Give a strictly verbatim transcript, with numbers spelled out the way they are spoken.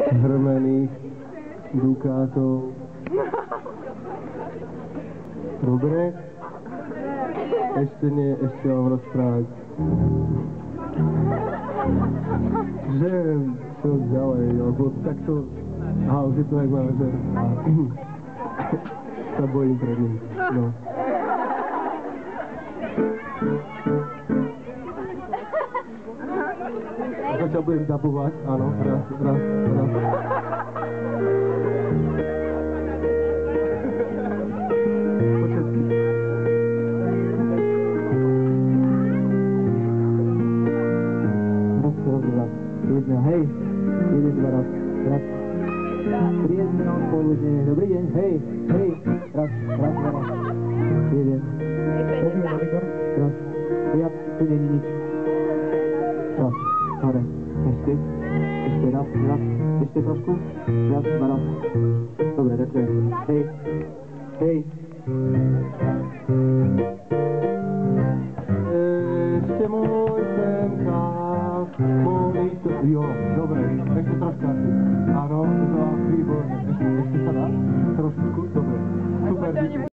hrmených dukátov. Dobre? Ešte nie, ešte mám rozprávať. Že čo ďalej, lebo takto... Aha, už je to jak manažer. Sa bojím pred ním. No. Zatiaľ budem dabovať, áno, raz, raz, raz. Po česky. Raz, raz, raz. Jedna, hej. Jeden, dva, raz, raz. Príjemné odpoludne. Dobrý deň, hej, hej. Raz, raz, dva, raz. Jeden. Raz. Ja, tu není nič. Raz. Hore, ešte, ešte raz, raz, ešte trošku, raz, dva raz. Dobre, ďakujem. Hej, hej. Ešte môj semkách, boli to... Jo, dobre, ešte troška asi. Áno, to výborné. Ešte, ešte sa dá? Trošku, dobre. Super.